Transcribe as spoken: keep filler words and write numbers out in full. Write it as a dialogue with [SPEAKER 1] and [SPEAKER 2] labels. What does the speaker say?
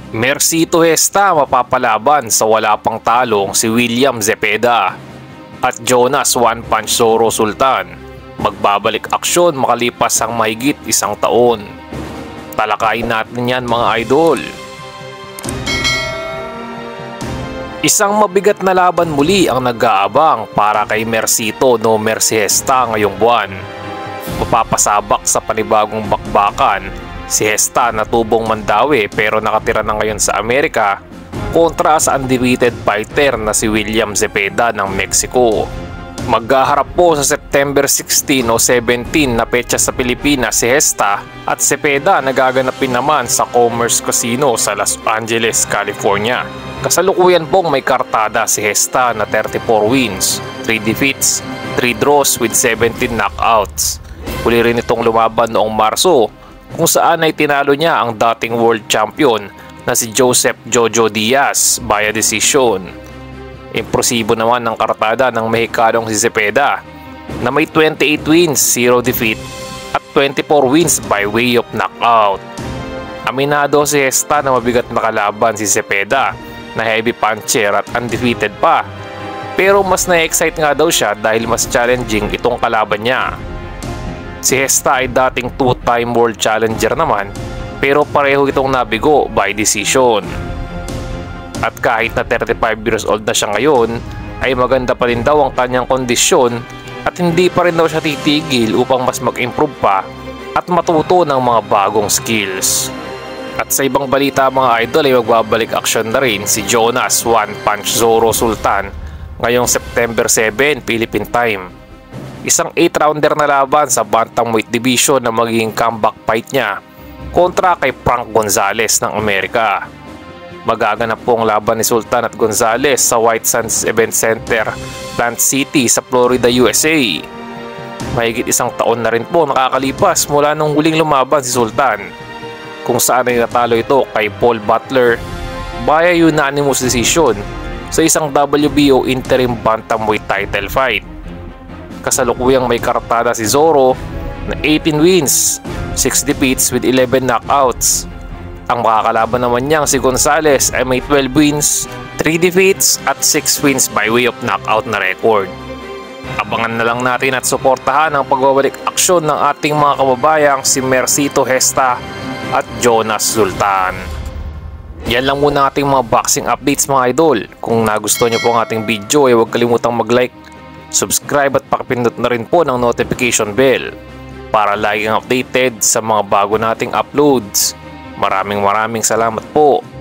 [SPEAKER 1] Mercito Gesta mapapalaban sa wala pang talong si William Zepeda at Jonas One Punch Zoro Sultan. Magbabalik aksyon makalipas ang mahigit isang taon. Talakayin natin yan mga idol. Isang mabigat na laban muli ang nag-aabang para kay Mercito no Mercy Gesta ngayong buwan. Mapapasabak sa panibagong bakbakan si Gesta na tubong Mandawi pero nakatira na ngayon sa Amerika kontra sa undefeated fighter na si William Zepeda ng Mexico. Maghaharap po sa September sixteen o seventeen na petsa sa Pilipinas si Gesta at Zepeda na gaganapin naman sa Commerce Casino sa Los Angeles, California. Kasalukuyan pong may kartada si Gesta na thirty-four wins, three defeats, three draws with seventeen knockouts. Huli rin itong lumaban noong Marso kung saan ay tinalo niya ang dating world champion na si Joseph Jojo Diaz via decision. Impresibo naman ng kartada ng Mexicanong si Zepeda na may twenty-eight wins, zero defeat at twenty-four wins by way of knockout. Aminado si Gesta na mabigat na kalaban si Zepeda na heavy puncher at undefeated pa. Pero mas na-excite nga daw siya dahil mas challenging itong kalaban niya. Si Gesta ay dating two-time world challenger naman pero pareho itong nabigo by decision. At kahit na thirty-five years old na siya ngayon ay maganda pa rin daw ang kanyang kondisyon at hindi pa rin daw siya titigil upang mas mag-improve pa at matuto ng mga bagong skills. At sa ibang balita mga idol ay magbabalik aksyon na rin si Jonas One Punch Zoro Sultan ngayong September seven Philippine time. Isang eight rounder na laban sa bantamweight division na magiging comeback fight niya kontra kay Frank Gonzalez ng Amerika. Magaganap po ang laban ni Sultan at Gonzalez sa White Sands Event Center, Plant City sa Florida, U S A. Mahigit isang taon na rin po nakakalipas mula nung huling lumaban si Sultan, kung saan ay natalo ito kay Paul Butler via unanimous decision sa isang W B O interim bantamweight title fight. Kasalukuyang may kartada si Zoro na eighteen wins, six defeats with eleven knockouts. Ang makakalaban naman niyang si Gonzalez ay may twelve wins, three defeats at six wins by way of knockout na record. Abangan na lang natin at suportahan ang pagbabalik aksyon ng ating mga kababayang si Mercito Gesta at Jonas Sultan. Yan lang muna ating mga boxing updates mga idol. Kung nagustuhan niyo po ang ating video ay huwag kalimutang mag-like, subscribe at pakipindot na rin po ng notification bell para laging updated sa mga bago nating uploads. Maraming maraming salamat po.